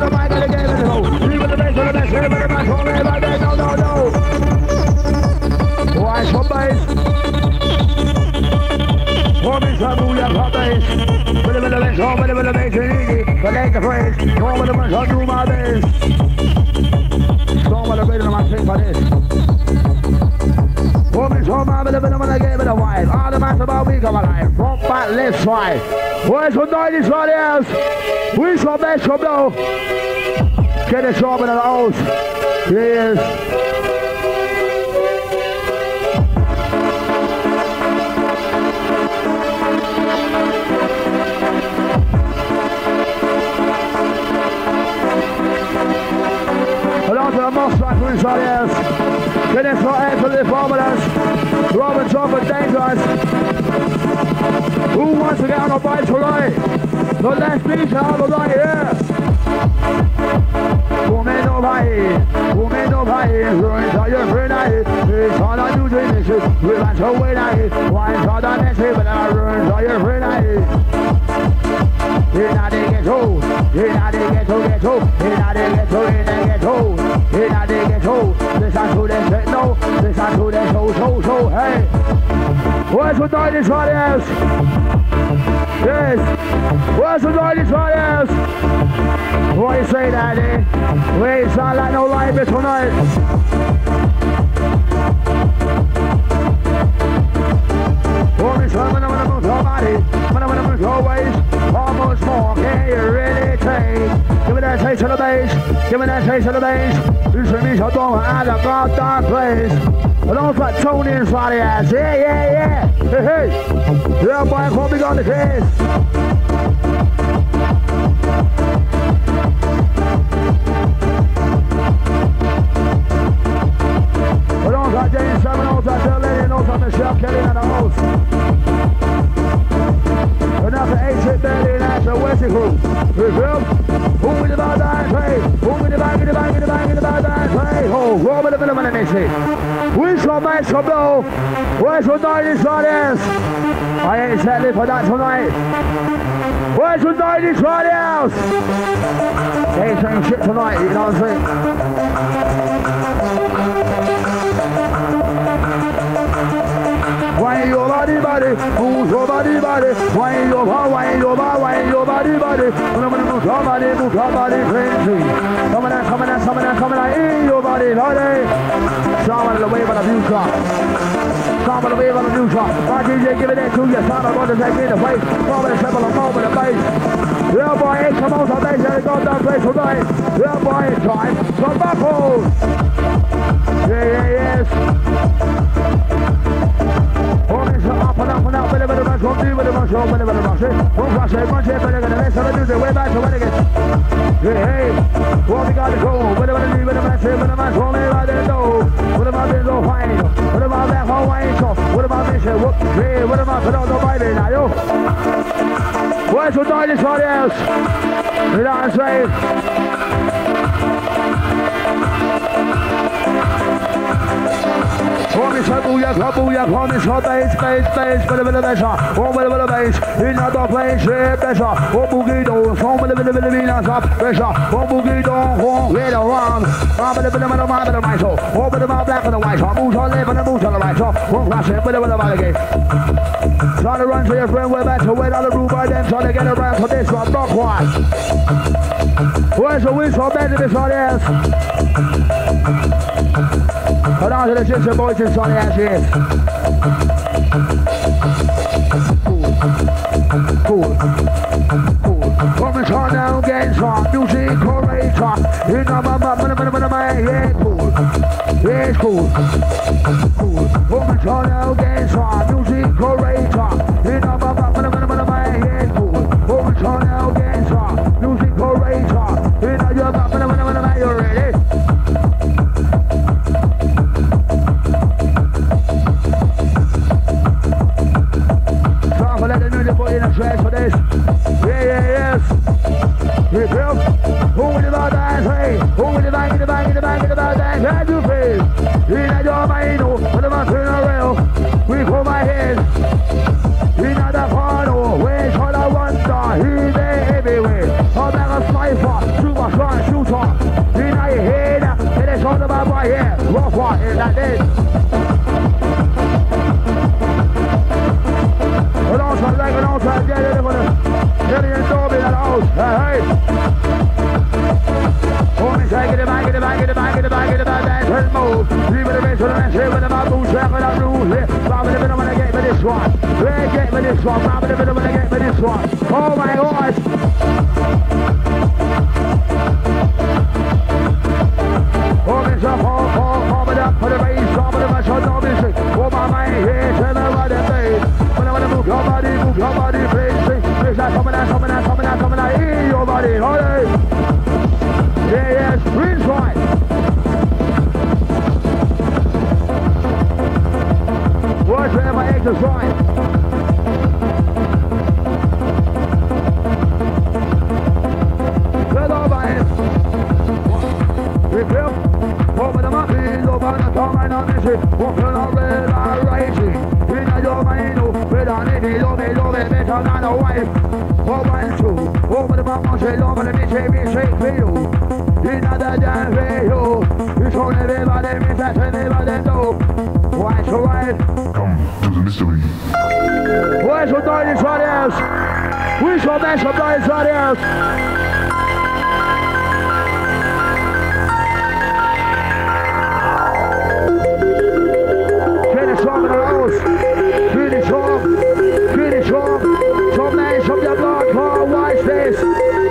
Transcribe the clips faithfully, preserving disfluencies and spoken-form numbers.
the mic and the game and the hoe. Leave with the bass, with the bass, with the bass, hold it right there, no, no, no. Watch for bass. For me, some who have hot bass. With the bass, home with the bass, and easy. But ain't the phrase. Home with the bass, I'll do my bass. Song with the bass, and I'm sing for this. For me, so my little bit of a game and a wife. All the matter about me come alive. Front, back, left, side. Where's the nineties right else? We shall best from now. Get a job in the house. Yes. Hello to the most track who's right else. Get this right for the formulas. Robin Trumpet Dangerous. Who wants to get on a bike tonight? The last beach out of right here. Woman of high, woman of high, ruins all your friend I it's all I do to miss it. We want to wait I wine for the next but I ruins all your friend I You're not in get home, you're not in get home, get home, you're not in get home, you're not get home, you're not in get home. This I to them say no, this I to them so, so, so, hey. Where's the nineties right else? Yes. Where's the nineties right else? What you say, Daddy? We ain't sound like no live bit tonight. For me, son, when I'm gonna move your body, when I'm gonna move your waist, how much more can you really take? Give me that taste of the bass, give me that taste of the bass. You see me so don't have a goddamn place. I don't put Tony inside the ass. Yeah, yeah, yeah. Hey, hey. Yeah, boy, come big on the case. I don't got James Simon, I don't got Lady, I don't got Michelle Kelly in the house. And that's the eight-chip belly and that's the Wesley crew. You feel? Who with the bad and play? Who with the bang in the bang in the bang in the bad and play? Oh, roll with the middle and they say. We shall make some blow. Where's the nineties riders? I ain't settling for that tonight. Where's the nineties riders? They ain't saying shit tonight, you know what I'm saying? Wine your body, body, move your body, body. Wine your body, wine your body, wine your body, body. Move your body, move your body, crazy. Come on, come on, come on, come on, in your body, body. Come on the wave on the view car. Come on the wave on the view car. My D J, give it that to you. Come on, brother, take me in the face. Come on, step on the phone with the bass. Yeah, boy, eight come on, some bass, and go down place tonight. Yeah, boy, it's time. Come back home. Yeah, yeah, yes. Up and up and up, better, better, better, better, better, better, better, better, better, better, one crash, one chip, better, better, better, better, better, way back to when again. Hey, hey, what we got to go, better, better, better, better, better, better, better, hold me right there, no. What about this old fine? What about that Hawaiian shop? What about this shit? What, hey, what about the other baby now, yo? Where's the nineties for else? You know what I'm saying? Promise her booyah, her booyah, promise her bass, bass, bass, better, better, better, oh, better, better, bass, in another place, yeah, better, oh, boogie down, so, better, better, better, better, better, oh, boogie down, oh, way around, oh, better, better, better, better, better, right, so, oh, better, better, black and the white, so, moves on left and the moves on the right, so, oh, crash it, better, better, better, again. Trying to run to your friend, we're back to wait on the roof by them, trying to get around for this one, block one. Where's the wind from better this one, yes? Hold on to the gypsy boys in Sonny as is. Cool. Cool. Cool. Come on now, get strong. Music curator. In the mama, yeah, cool. Yeah, cool. Cool. Come on now, get strong. Music curator. In the mama, yeah, cool. Come on now, get strong. Music curator. In the mama, you ready? Let the music put in a trash for this. Yeah, yeah, yes. You feel? Who will the bad dance, hey? Who will the bang in the bang in the bang in the bad dance? How do you feel? In a job, I know. When I'm turn around, we pull my head. In a corner, wait for the wonder. He's there everywhere. I'm like a sniper. my son, shoot off. You know you hear that? It is all about right here. Rough one, is that this? Hold on, son, like an old time, get it, get it in Dobby, that house. Hey, hey. Hold me, take it, back it, back it, back it, back it, back it, turn move. Leave it a bit to the rest, here with the mouth, move, check with the rules, here. Bob in the middle, when I get me this one. Hey, get me this one, Bob in the middle, when I get me this one. Oh my God. Oh, it's a fall, fall, fall, it up for the race, fall, it up, I shall know this. Oh, my mind, here, tell me what it is. When I want to move your body, move your body, please. There's that coming out, coming out, coming out, coming out, in your body, hold it. Yeah, yes, green right. Watch where my eggs is right. Good over it. We feel over the mountains, over the tongue and the mission. Walking on red and rising. We know your mind, we don't need it, love it, love it, better than a wife. Over and two, over the mountains, over the mission, we shake for you. Another damn radio. You told everybody, miss that everybody know. Why so right? Come to the mystery. Why so dirty somebody else? We shall mess up dirty somebody else. Get it strong in the house. Get it strong. Get it strong. Some man, some your blood, car, watch this.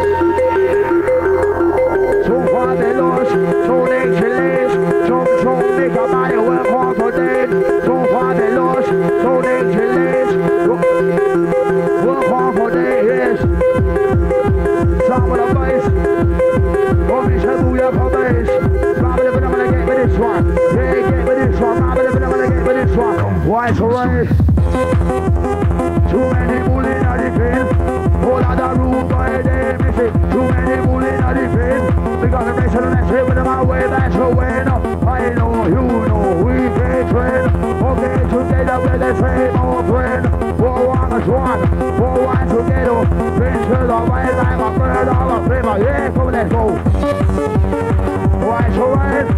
They lost, so they chillage, so so make a body work hard for them. So far they lost, so they chillage, work hard for them, yes. Some of the boys, oh me shall move your base. Probably but I'm gonna get with this one. Yeah, get with this one, probably but I'm gonna get with this one. Why so right? Too many bullies are the pain. All of the room by them, you see. Too many bullies are the pain. We got the rest of the next day with my way, that's a win. I know, you know, we can train. Okay, together with the same old friend. For one is one, for one together. Been to the right like a bird of a flavor. Yeah, come let's go. Why so right?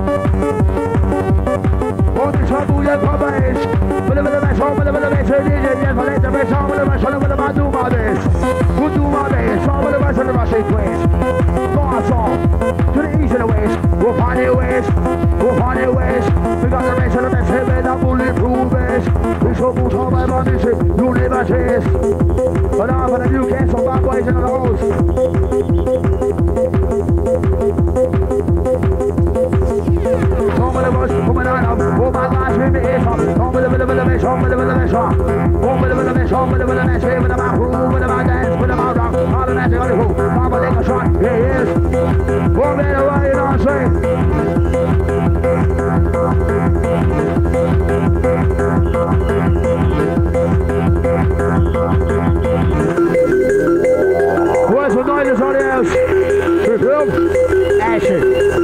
On the trouble, you're coming. With a bit of a song, with a bit of a song, yes, I let the best song, with a bit of a song, with a bit of my best. Who do my best? Song with a bit of a Russian place. Song to the east of the west, go find the west, go find the west. We got the rest of the best, with the bulletproof vest. We so good on my body, you never taste. But I'm gonna do get some bad boys in the house. Some of the boys coming out of, oh my gosh, we may eat some. Some of the bit of the best, some of the bit of the best. Some of the bit of the best, some of the bit of the best. With the back room, with the back dance, with the back rock. All the best, all the hoop. Mama take a shot, yeah, yes. One minute away, you know what I'm saying? Where's the noise on the house? Film, action.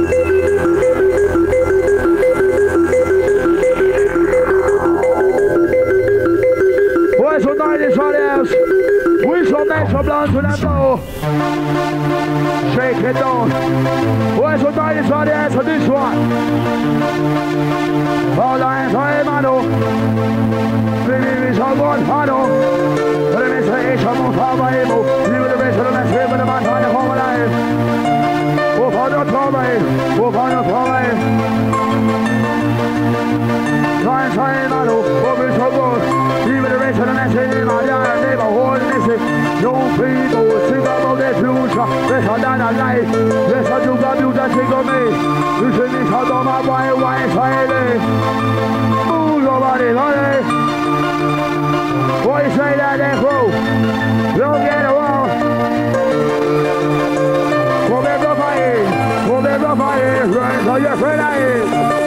Where's the noise on the house? We shall make some blood to them though. Shake it down. Where's the night on the ass of this one? All the hands on him, I know. Baby, we shall go on, I know. But if it's a age, I'm on top of him. You with the rest of the mess, with the man trying to come alive. Go for the top of him. Go for the top of him. Try and try him, I know. But we shall go. You with the rest of the mess, with the man trying to hold this. Young people think about their future. Better than a life. Yes, I do got you that think of me. You see me shut on my boy, why is I there? Move your body, honey. Boy, say that they grow. Don't get around. Come here, go fire. Come here, go fire. Run, so you're afraid I am.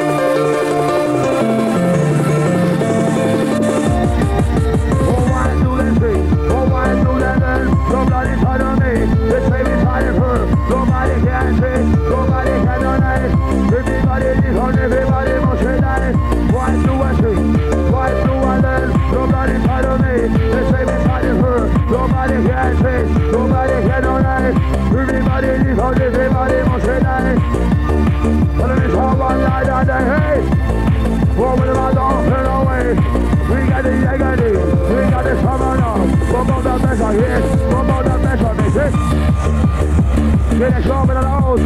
Somebody try to me, this baby try to her. Nobody can say, nobody can deny. Everybody is on, everybody must say that. Why do I say, why do I learn? Nobody try to me, this baby try to her. Nobody can say, nobody can deny. Everybody is on, on, everybody must say that. But it is all one night and day, hey. Four with my dog, turn away. We got the Yagadi, we got the summer now. One more the best on here, one more the best on this, eh? Get a shop in the house.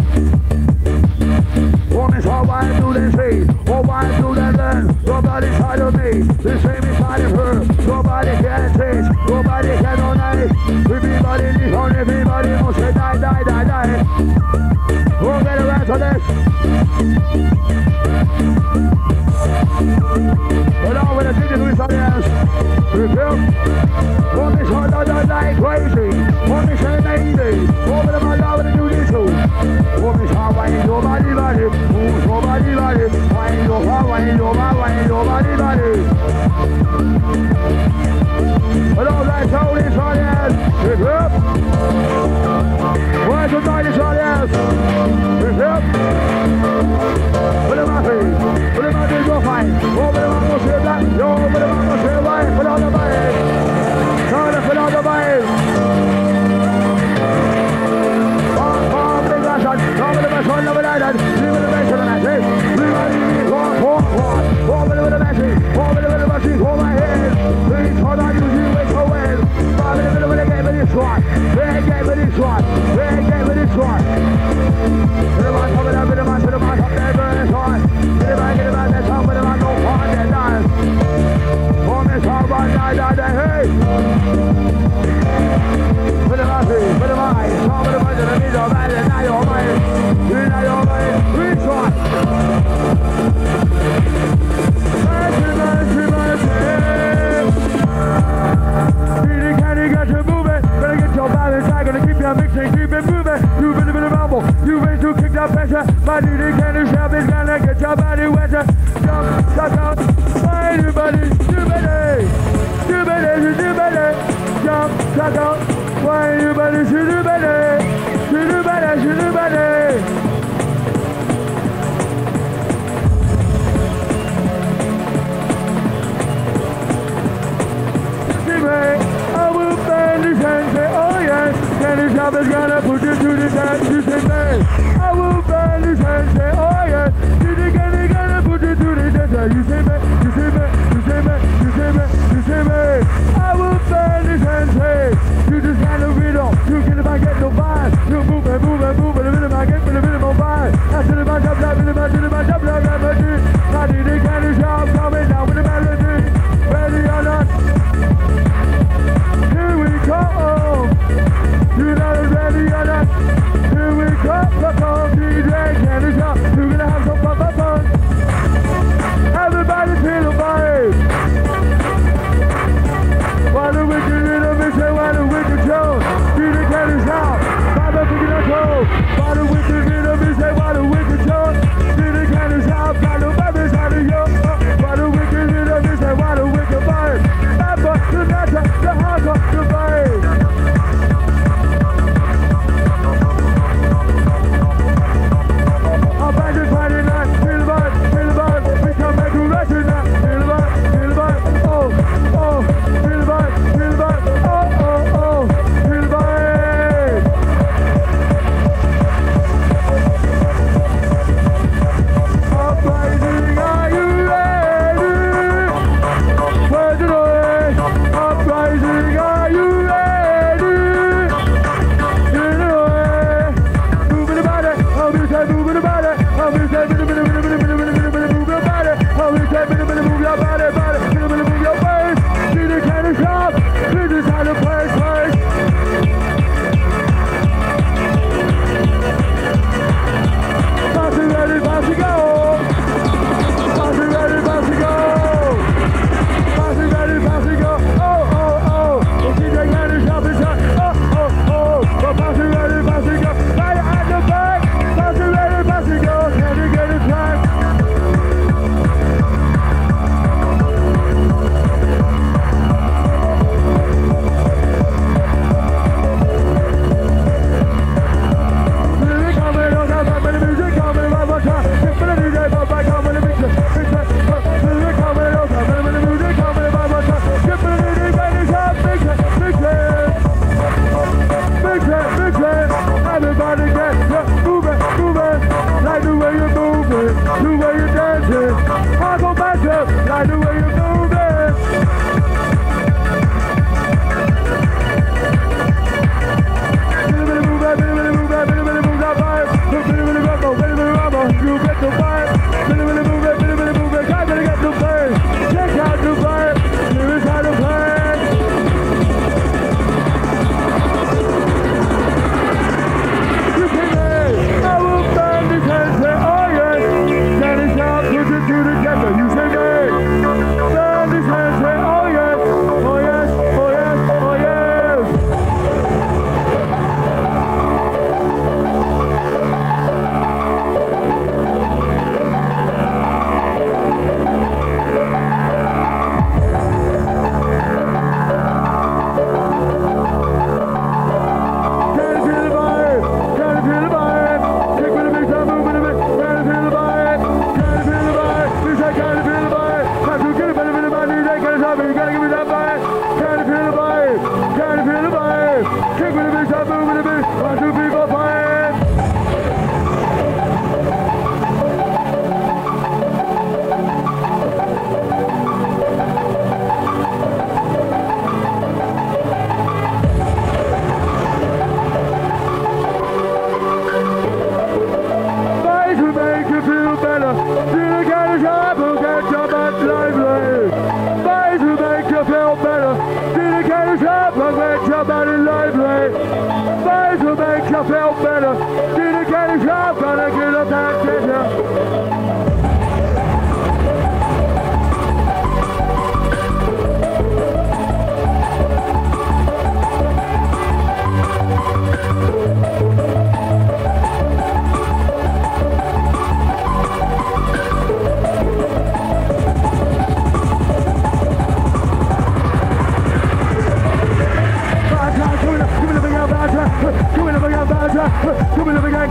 One is all wide through the sea, all wide through the land. Nobody side of me, the same inside of her. Nobody can taste, nobody can deny. Everybody lives on, everybody must say die, die, die, die. We'll get around to this. But all with the thing is something else. Repeat. One is hard on like crazy. One is amazing. One of them are allowed to do this too. One is hard, why ain't nobody body? Who's nobody body? Why ain't nobody, why ain't nobody, why ain't nobody body? But all that told is on else. Repeat. Where's the night is on else? Repeat. Put him on feet. Put him on feet, go fight. Over the man, go say that. Yo, over the man, go say right. Put on the bike. Try to put on the bike. Come, come, big last shot. Come with the best one, over that. Leave with the best of the match, eh? Leave with the one, one, one. Over the match, over the match, over my head. Please, hold on, you see, wait for well. Five in the middle of the game, but it's one. Big game, but it's one. Big game, but it's one. Put him on, come with that, put him on, put him on, up there, burn his heart. Get him on, get him on, that's how, put him on, no part, they're done. Home is all one, die, die, die, hey. Put him on, put him on, come with him on, to the middle, man, and now you're mine. You're now you're mine, which one? Mercy, mercy, mercy. Really candy got you moving. Gonna get your balance, I'm gonna keep you mixing, keep it moving. You been a bit of rumble, you been to kick that pressure. My duty candy shop is gonna get your body wetter. Jump, shut out, everybody, do better. Do better, do better. Jump, shut out, why everybody should do better. Should do better, should do better. I will bend this and say, oh yes, Candy Shop is gonna put you to the test, you say me. I will bend this and say, oh yes, Candy Candy gonna put you to the test, you say me, you say me, you say me, you say me, you say me. I will bend this and say, you just gotta read on, you can if I get no vibe, you move it, move it, move it.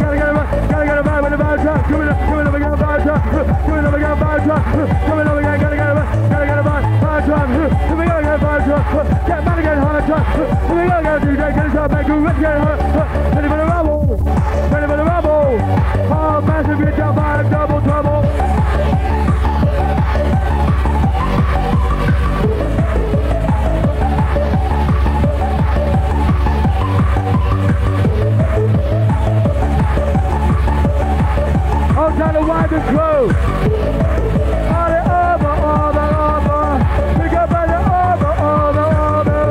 gotta get a gotta get a vibe with a vibe truck. Coming up, coming up again, vibe truck. Coming up again, vibe truck. Coming up again, gotta get a gotta get a vibe, vibe truck. If we gotta get a vibe truck, get back again, hard truck. If we gotta get a D J, get a shot back, let's get it hard. Ready for the rumble, ready for the rumble. Oh, massive hit, jump vibe, double trouble. Outside the wide and close. All the over, over, over. Pick up by the over, over, over.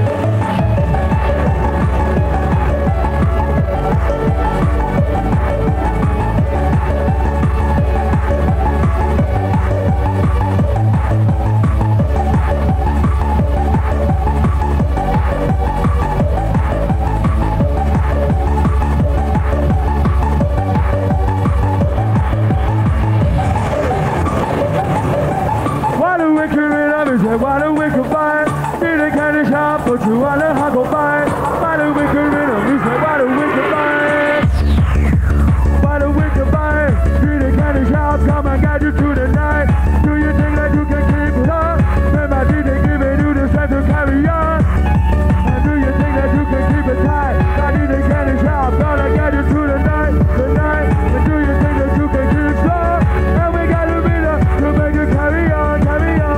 Why do we combine? Need a candy shop, but you want to hug by. Why do we combine? We say, why do we combine? Why do we combine? Need a candy shop, come and guide you through the night. Do you think that you can keep it up? Remember, did they give it you the strength to carry on? And do you think that you can keep it tight? I need a candy shop, gonna guide you through the night, the night. And do you think that you can keep strong? And we gotta be there to make you carry on, carry on.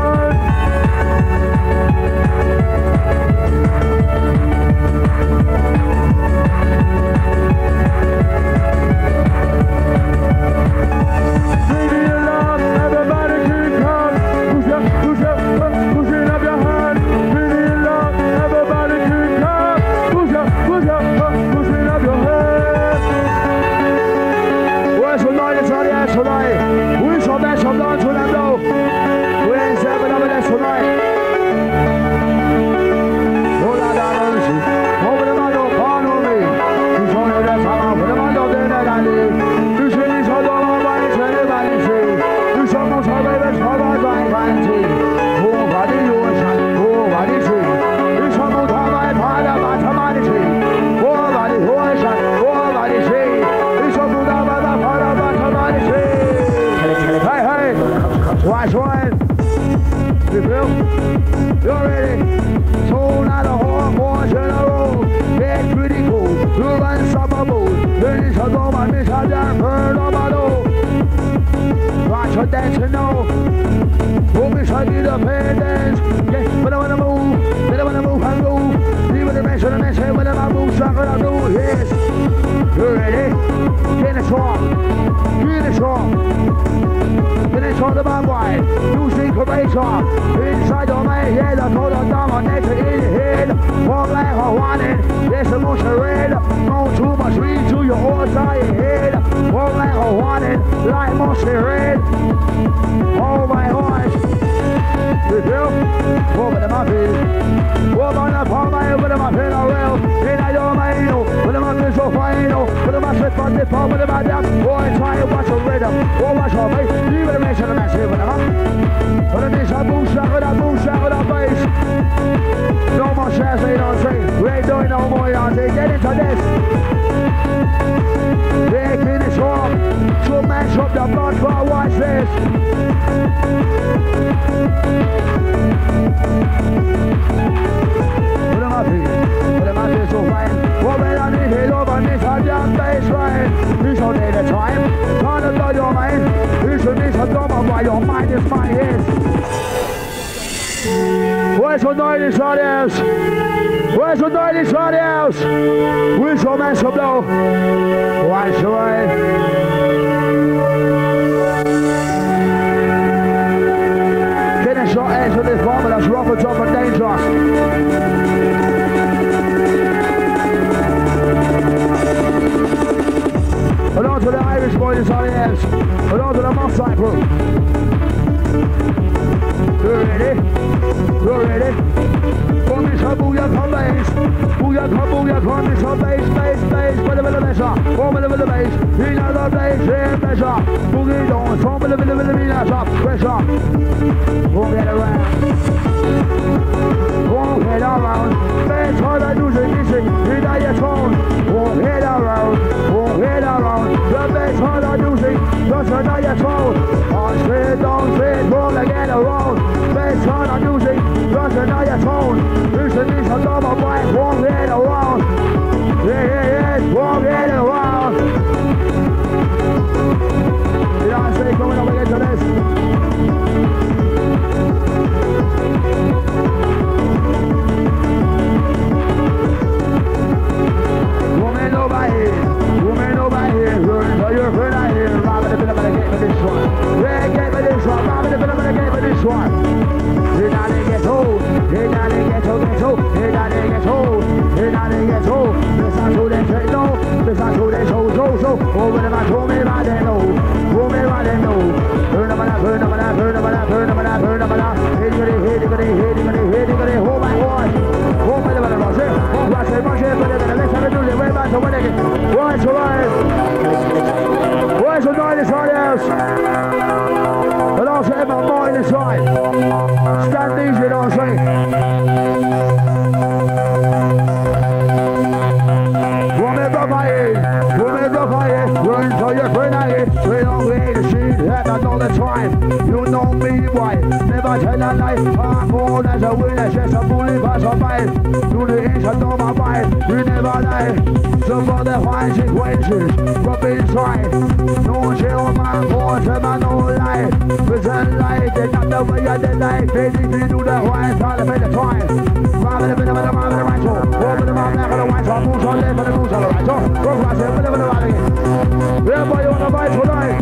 Watch one. You feel? You're ready. Sold out of horn, more general. Get critical. You're unstoppable. Finish a dome and miss a damn bird of a door. Watch your dance and know. Who miss a need a pain dance. Yeah, but I wanna move. But I wanna move and go. Leave with the rest of the mess. Hey, but I move, suck it, I do. Yes. You're ready. Get it strong. Get it strong. Finish on the bad wide, you see Croatia. Inside your man, yeah, the total down on next in the head. Walk like a wanted, there's a motion red. No too much read to your whole side head. Walk like a wanted, like motion red. Oh my horse. You feel? Over the muffin. Walk on the palm, I over the muffin, I will. In I don't mind, with the muffin so fine, with the muffin from the palm, with the bad down. Boy, try to watch a rhythm. Oh, watch your face. Leave it a mess in the mess here with the muffin. But it is a boom shot with a boom shot with a face. No more shares, they don't say. We ain't doing no more, y'all. They get into this. They finish off. So match up the blood for watch this. Put them up here. Put them up here so fine. Well, when I need it over, this a damn bass line. You should need a time. Trying to blow your mind. You should need a drama while your mind is my ears. Where's your noise, audience? Where's your noise, audience? Where's your man to blow? Watch your way. Finish your edge with this bomb, that's rough and tough and dangerous. Hold on to the Irish boys, audience. Hold on to the Mossad crew. You ready? You ready? Come is a booyah bass. Booyah booyah come is a bass, bass, bass. With a bit of measure. Come with a bit of bass. In another bass, here measure. Boogie down. Come with a bit of measure. Pressure. Won't get around. Won't get around. Bass hard I do the music. In your tone. Won't get around. Won't get around. the best hard on music, just another tone. On straight, down, straight, roll again a roll. Best hard on music, just another tone. Listen, this a double bike, walk it around. Yeah, yeah, yeah, walk it around. You know what I'm saying? Coming up against this. Woman over here, woman over here, run for your friend out here. Robbing the middle of the game of this one. Yeah, game of this one, robbing the middle of the game of this one. You're not in get old, you're not in get old, get old, you're not in get old, you're not in get old. This is who they say no, this is who they show, so, so. Oh, when I told me about them, no, told me about them, no. Burn them up, burn them up, burn them up, burn them up, burn them up. Hit it, hit it, hit it, hit it, hit it, hit it, hold my horn. Hold my little rush, hold my rush, rush, but the next time I do it, way back to when again. Why so right? Why so nine is right else? And also have my mind inside. Stand easy, you know what I'm saying? Woman up my head, woman up my head, run to your friend I hit. We don't wait to see that all the time. You know me why? Never tell a lie. I'm born as a winner, just a bully pass a fight. To the inch of my mind, we never lie. So for the fine situations, rub inside. No chill, my voice, and I no lie. Present light, they not the way I did life. They need to do the right, try to pay the time. Robbing the middle of the mind of the right soul. Over the mind of the white soul. Moves on left and the moves on the right soul. Go for us, middle of the right again. Everybody on the right tonight.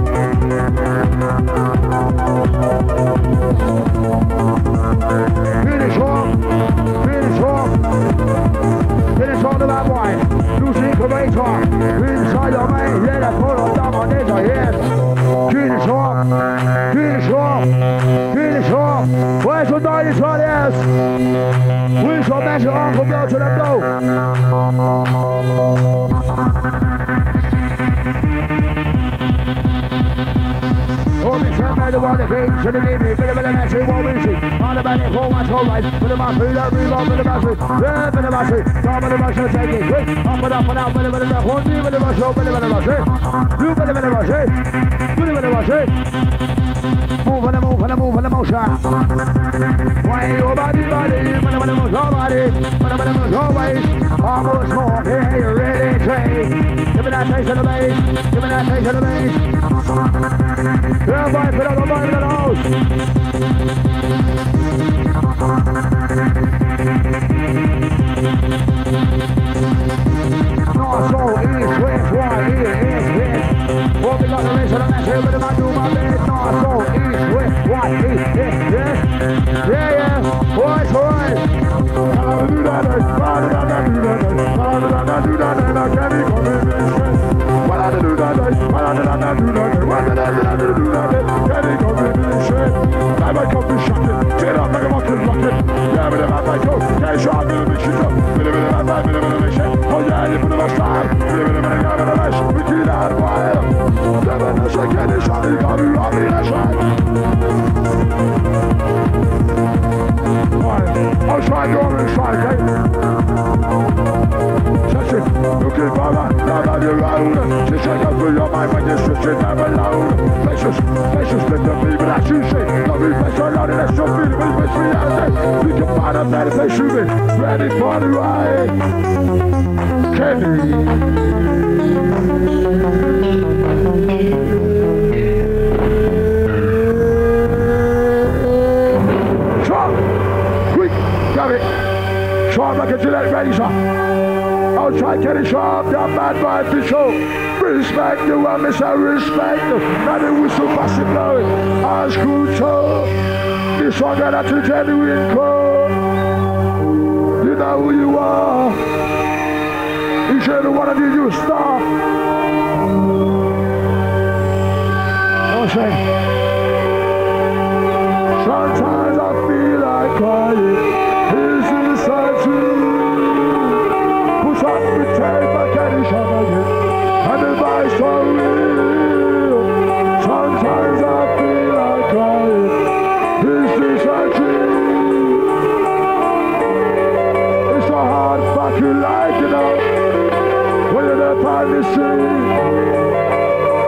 Finish off, finish off, finish on the bad boy. You see Kuwaiter, inside your mind, let us put on down on it, yes. Finish off, finish off, finish off. Where's the night is right, yes. We shall match your arm from blow to the blow. Oh, me turn by the water games to the game, bit of a mess, it won't be seen. On the back, four months, all right. Put them on, put them on, put them on, put them on, put them on, put them on, top of the rush, take it, quick. Up and up and out, put them on the horn, put them on the rush, put them on the rush, you put them on the rush, put them on the rush. Move on the move on the move on the motion. Why your body, body, put them on the motion, body, put them on the motion, always. Almost more, hey, you're ready, Trey. Give me that taste of the bass, give me that taste of the bass. Everybody put up the bottom of the house. North, south, east, west, right, here, east, west. What we got the rest of the match here, but if I do my best. North, south, east, west, right, east, yes, yes. Yeah, yeah, boys, boys. I do that, I do that, I do that, I do that, and I can't even come in this. What I do that, what I do that, what I do that, what I do that, can he come in this shit? I might come to shot it, get up like a fucking rocket. Yeah, but if I might go, can't shot me, bit shit up. Bit of it, bit of it, bit of it, shit. Oh yeah, you put it on slide. Bit of it, bit of it, bit of it, shit. We kill that fire. Never know, so can he shot me, come in, rob me, that's right. I'll try to go on and try, okay? Touch it, looking for that, now that you're around. Just check out through your mind when you're switching them alone. Precious, precious, let the people that you see. Don't be pressure on it, that's your feeling, when you free out there. You can find a better place you be, ready for the ride. Kenny. Sharp like a Gillette razor. I'll try to get it sharp, that bad vibe to show. Respect you, I miss I respect you. Now the whistle busting blowing. Eyes cool toe. This one got out to genuine code. You know who you are. You should have wanted you to stop. I'll say. Sometimes I feel like crying. And if I so real, sometimes I feel like crying. Is this a dream? It's a hard fucking life, you know, when you're there by the sea.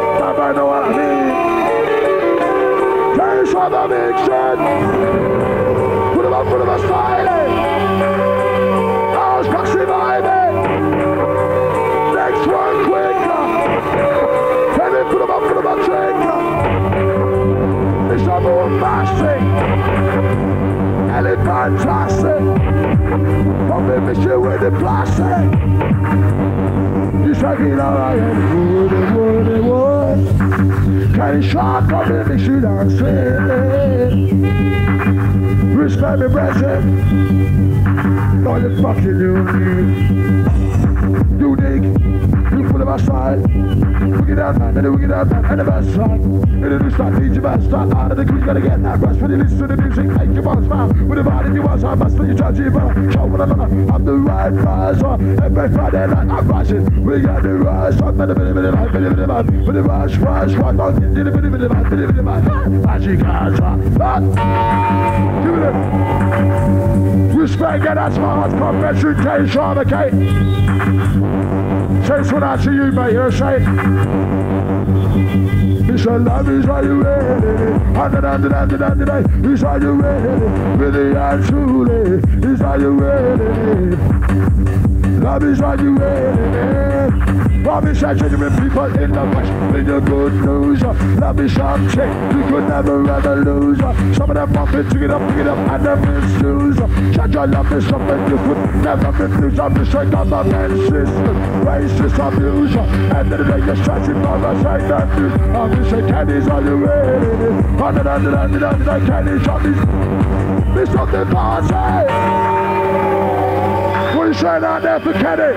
Father Mixon. Put him up, put him aside. How's Foxy vibing? Next one quicker. Kevin, put him up, put him up, quicker. It's a more massive. And it's fantastic. Come in, miss you with the plastic. You say me now I am wood and wood and wood. Can you shot come in, miss you dancing. Respect me, present. Not the fucking unique. Unique. You put them aside. We get out, man, and then we get out, man, and the best side. And then we start teaching best start out of the creek, gotta get that rush when you listen to the music, make your bones smile. With the body you was, I must let you judge you, but show one another. I'm the right riser. Every Friday night I'm rising. We got the rise, I'm the bit of it, I'm the bit of it, with the rush, rush, rush, don't get the bit of it, I'm the bit of it, magic hands up. Give it up. Respect, get that's my heart, concentration, okay? Say this one out to you, mate, you know what I'm saying? It's a love is why you ready. Under, under, under, under, under. It's why you ready. Really and truly. It's why you ready. Love is why you ready. Love is such with people in the flesh. With the good news. Love is something you could never ever lose. Some of them want it to get up, pick it up, and them misuse. Such a love is something you could never refuse. I'm the straight government system. Racist abuse. And then they just try to bother say that news. I'm the say candies, are you ready? Under, under, under, under, candies, shotties. It's not the party. What are you saying out there for Kenny?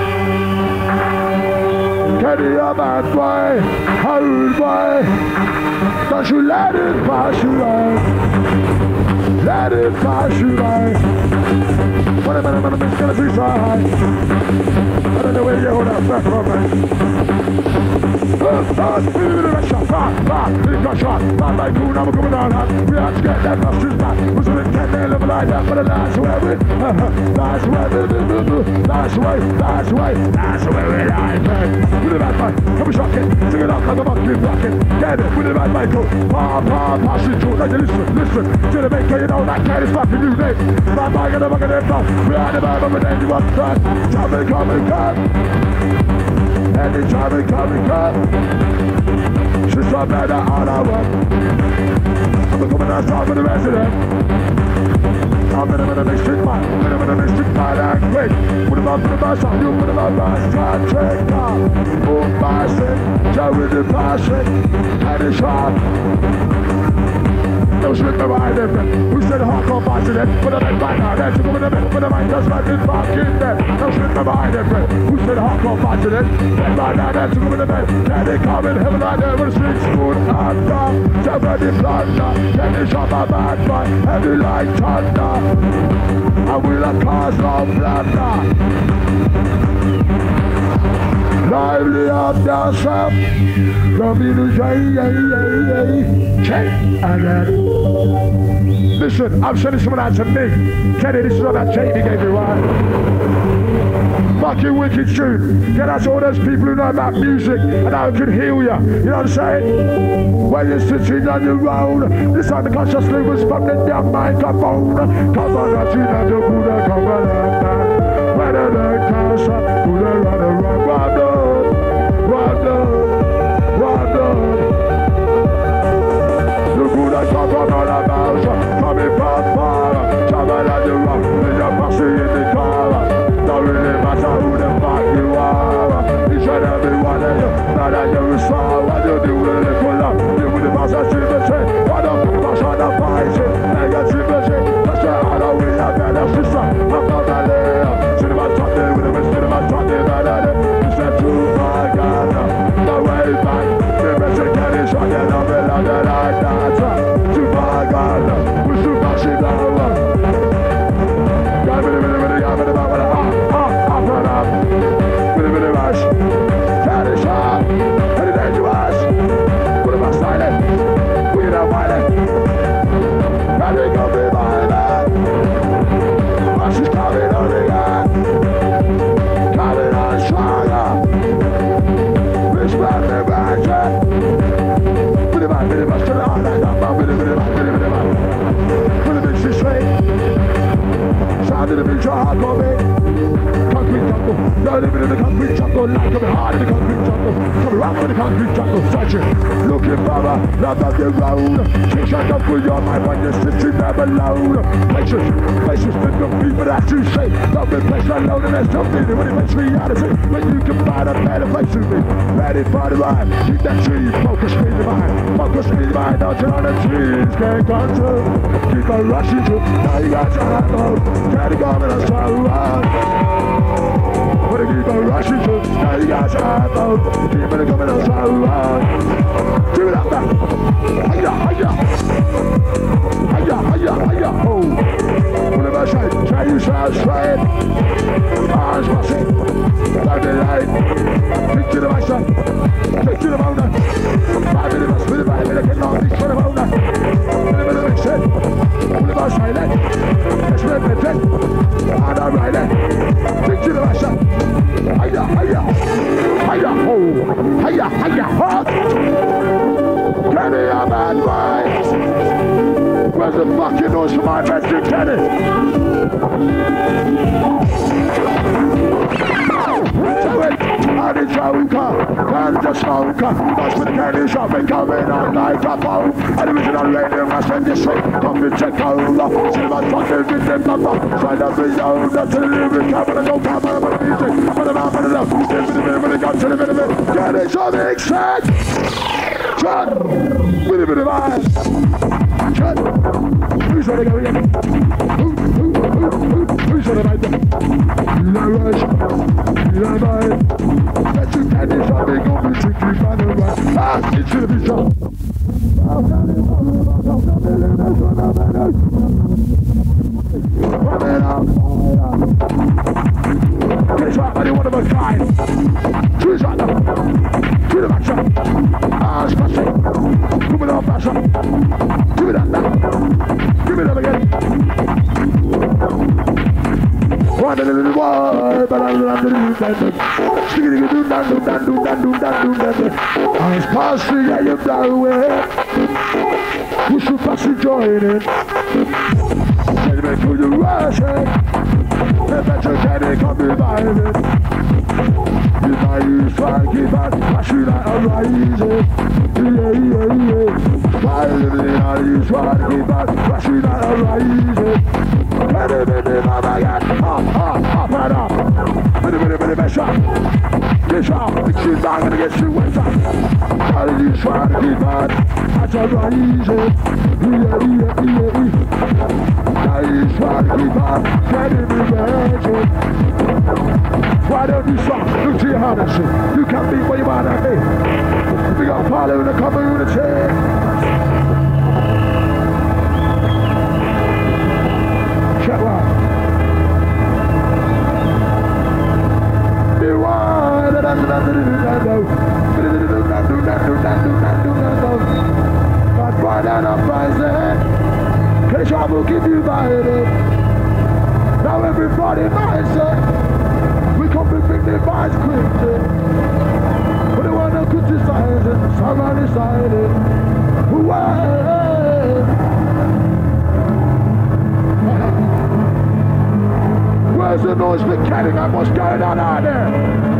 Kenny, a bad boy, a rude boy. Don't you let it pass you by. Let it pass you by. What a minute, minute, it's gonna be so high. I don't know where you hold that breath from, man. First, first, give me the rest shot, back, back, it's got shot, back by two, now we're coming down hot. We have to get that bastards back. Who's in the ten, they live like that, but the last way we, last way, last way, last way, last way we like it. With the bad bike, come and shock it, sing it up like a monkey rocket. Get it with the bad bike, go, pa, pa, pass it through, like you listen, listen. To the maker, you know that cat is fucking you, Nick. Bad bike and the bucket, they're tough. We are the bad, but then you want that. Come and come and come. And they try to come and come. She's so bad that all I want. I'm coming outside for the resident. I'm in a minute, make shit man. I'm in a minute, make shit man and quick. Put him up, put him up, you put him up, try and check now. Boom, passing, try with the passing. And it's hard. No shit me behind them. Who said hardcore passing it? Put them in back now, then to go in the middle, put them in just like this back in there. No shit me behind them. Who said hardcore passing it? Then back now, then to go in the middle. Can they come in heaven right there with a sweet spoon and down? Jump at the plunder, can they shot my bad boy? Heavy like thunder. I will have cause no blunder. Lively up, dance up. Come in the jay, yay, yay, yay. Check again. Listen, I'm sending someone out to me. Kenny, this is what that tape he gave me, right? Fucking wicked tune. Get us all those people who know about music and how it can heal you. You know what I'm saying? When you're sitting on your own, this time the conscious livers from the damn microphone. Come on, I see that the Buddha come on. Whether the cancer, Buddha run around, run on, run on, run on. The Buddha come on all about, coming from far, travel on the rock, with your posse in the car. Don't really matter who the fuck you are. Each and every one of you, now that you're a star, what you do with the color, you with the master triple shit, what the fuck was on the fight shit, make a triple shit, that's why I don't really have better sister, I'm not gonna live. Cinema talking with the cinema talking about it. You said too far gone, the way back, the best you can is shot and I'm in the like that. Too far gone, we're too far shit now. Got me the minute, minute, got me the minute, ah, ah, up and up. Minute, minute, rush. Candy shot, and the dangerous. Put him outside it, we get out violent. And we come be violent. And she's coming on again. Coming on stronger. Respect the magic. Put him out, put him out, put him out, put him out, put him out. down to the beach, hardcore me. Concrete jungle, no living in the concrete jungle, life coming hard in the concrete jungle, coming round in the concrete jungle, searching, looking for a love of the road. Change your up with your mind when you're sitting never alone. Places, places with the people that you say, don't be placed alone and there's something when it makes reality. When you can find a better place to be, ready for the ride, keep that tree, focus me the mind, focus me the mind, don't you on the trees, can't control, keep on rushing to, now you got your hand on, can't go in a slow run. But keep on rushing to, now you got your hand on, keep on coming a slow run. Give it up now, hiya, hiya, hiya, hiya, hiya, oh. Whatever I say, try you shall try it. Arms crossing, down the line. Kick to the master, kick to the mountain. Five minutes, must be the five minutes, get long, kick to the mountain. Whatever the mix it, whatever I say that. Let's rip it, and I'm right there. Kick to the master. Hiya, hiya, hiya, oh, hiya, hiya, hot. Kenny, a bad boy. Where's the fucking nose for my bestie, Kenny? So it, I did joker, and the smoker. That's when the candy shop been coming on like a phone. And the original radio must end this shit. Come and check out the cinema fucking with them number. Try to be old, that's a little bit come and go come and put the music. Put them out, put it up. Give me the minute when it comes to the minute. Get it so big set. Shut. With a bit of eyes. Shut. Who's gonna go in? Who, who, who, who, who's gonna make them? La rush, la bite. That's a candy shop, they gon' be tricky by the right. Ah, it's gonna be so. Get shot by the one of a kind. Two shot them. Two the back shot. Ah, smash it. Come it off, back shot. Give it up now. Give it up again. One a little boy, but I love the new band. Sticking it do that, do that, do that, do that, do that. I was passing, yeah, you blow away. We should pass the joy in it. Tell me to you rush it. The better can it come revive it. If I use fire, keep on, I should not arise it. Yeah, yeah, yeah. Fire, I use fire, keep on, I should not arise it. Ready, ready, mama, get up, up, up and up. Ready, ready, ready, ready, shot. Get shot, the kid's not gonna get you wet up. I use fire, keep on, I should rise it. Yeah, yeah, yeah, yeah. I use fire, keep on, ready, ready, ready. Why don't you stop? Look to your heart and say, you can't be what you want to be. We got follow the community. Check one. Be one. But why not uprise it? Cause I will give you by it. Now everybody minds it. We come to bring the vibes quickly. But they wanna criticize it, someone decided. Where's the noise mechanic and what's going on out there?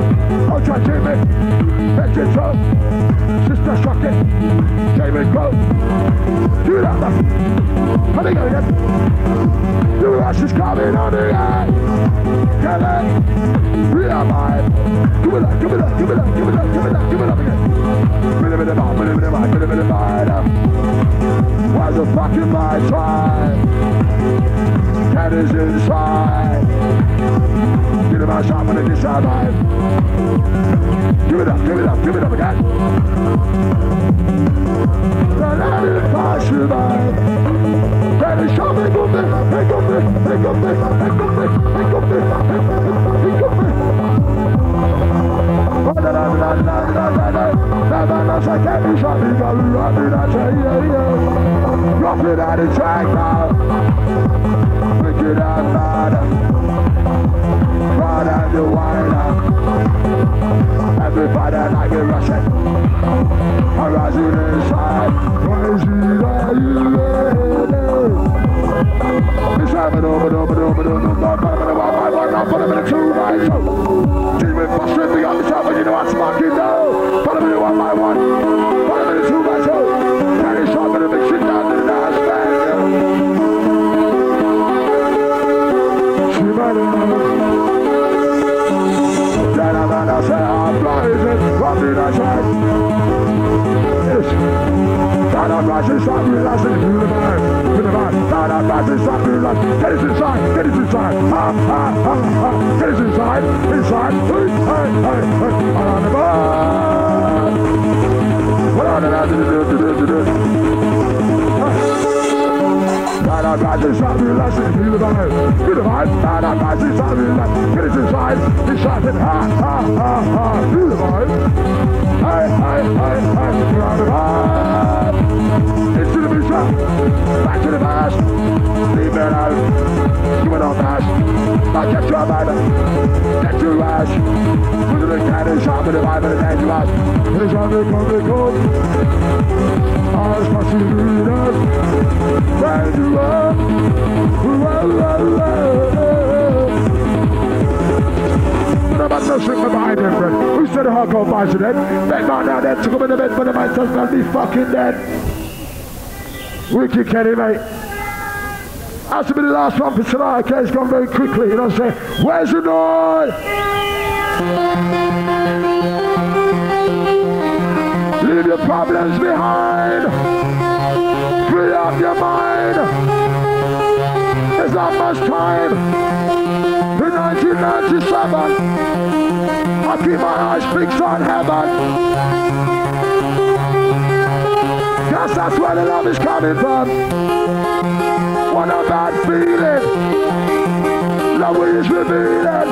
Sister Shocking, David Grove. it up. Let me go again. The rush is coming on the eye. Get it. Real vibe. Give it up, give it up, give it up, give it up, give it up, give it up again. Minute, minute, minute, minute, minute, minute, minute, minute. Where's the fucking my tribe? That is inside. Give it my shot when it gets alive. Give it up, give it up, give it up again. Let it pass you by. That is shot, make up this, make up this, make up this, make up this, make up this, make up this. La la la la la la la la. La la la la can't be shot, we got rock it out, yeah, yeah. Rock it out the track now. Pick it up, man. Ride out the wine now. Everybody like it Russian. I'm rising inside. Rising, are you ready? It's happening over, over, over, over, over, over, put him in a two by two. Demon busting me on the top, and you know I'm smacking down. Put him in a one by one. Put him in a two by two. Can you shot me to mix it down to the last man? She might have then I'm gonna say I'm rising from the outside. Yes. Then I'm rising, stop realizing to the man, to the man. Then I'm rising, stop realizing. Get it inside, get it inside. Ha, ha, ha, ha. Get it inside, inside. Hey, hey, hey, hey. I'm on the bar. What on the bar? Then I'm rising, stop realizing to the man, to the man. Then I'm rising, stop realizing. Get it inside, inside. Ha, ha, ha, ha. To the man. Hey, hey, hey, hey. You're on the bar. Into the mission, back to the past. Leave it out, give it on fast. I'll get your man, get your ass. Put it in the cannon, shot with the vibe and the name you ask. It's on the come, the come. As much as you need us, when you are, well, well, well. What about the shit behind him, friend? Who said the hardcore boys are dead? Bed man down there, took him in the bed, but the man says gonna be fucking dead. Wicked Kenny, mate. That's to be the last one for tonight, okay? It's gone very quickly, you know what I'm saying? Where's the noise? Leave your problems behind. Free up your mind. There's not much time. In nineteen ninety-seven, I keep my eyes fixed on heaven. Cause that's where the love is coming from. What a bad feeling. Love is revealing.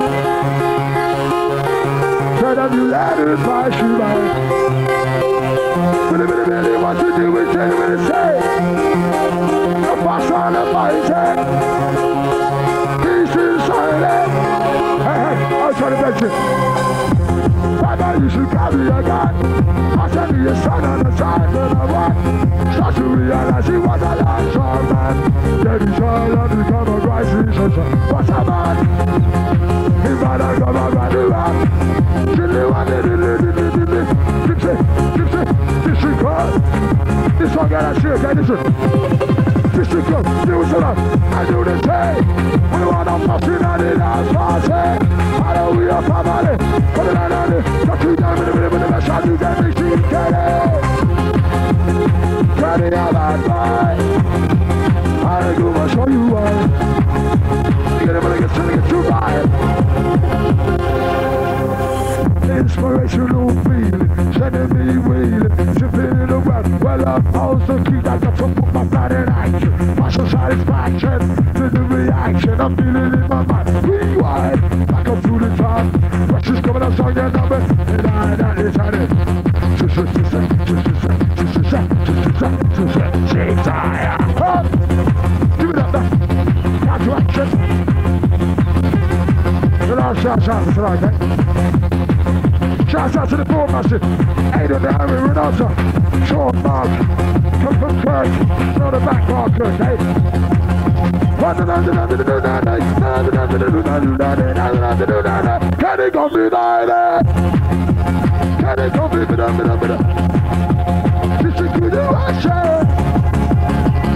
Tell them you let it pass you by. Really, really, really what to do is tell you what to say. The boss on the fighting. Peace is silent. Hey, hey, I'll try to mention. Baba, you should carry a gun. I said to your son on the side of the rock. Start to realize he was a long strong man. Then he shall have become a crisis. What's a man? He might have come up and do that. Chilly one, gypsy, gypsy, gypsy girl. This song got a shit, okay, listen. Gypsy girl, do some up. I do the same. We want to fucking on the dance party. How do we are family? Come on, on it. Got you down with a bit of a shot, you get me, she get it. Ready out that fight. I go and show you why. You get him when I get to get too high. Inspirational feeling, sending me wheeling, zipping around. Well, I'm also key, I got to put my blood in action. Partial satisfaction to the reaction. I'm feeling in my mind. Rewind, back up through the top. Rush is coming up, song your number. And I, that is how it is. Just, just, just, just, just, just, just, just, just, just, just, up. Give it up there. Down to action. The last shout out for tonight, mate. Shouts out to the board massive. Aidan the Harry Renata. Sean Mark. Come from Kirk. Not the back mark, Kirk, eh? Can it go be there? Can it go be there? This is good action.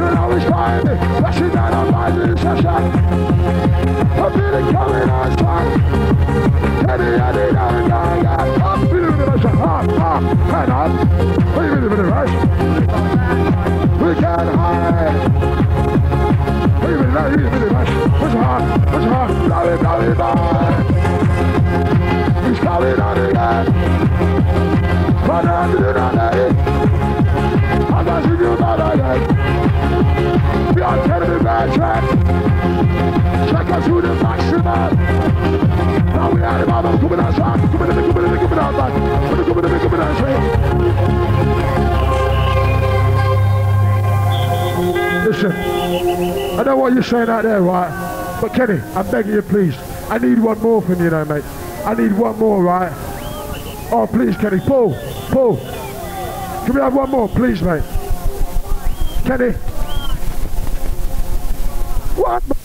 feeling always fine. Rushing down on my little session. I'm feeling coming on strong. Heavy, heavy, down and down, down. I'm feeling the rush. Up, up, head up. Wait a minute, minute, rush. We can't hide. Wait a minute, wait a minute, rush. Push hard, push hard. Blow it, blow it, blow it. He's calling on the gas. Run on to the night. I'm not sure you about that. We are telling the bad track. Check us through the maximum. Now we are the bottom. Coming outside. Coming in, coming in, coming outside. Coming in, coming in, coming outside. Listen, I know what you're saying out there, right? But Kenny, I'm begging you, please. I need one more from you now, mate. I need one more, right? Oh, please, Kenny, pull, pull. Can we have one more, please, mate? Kenny? What?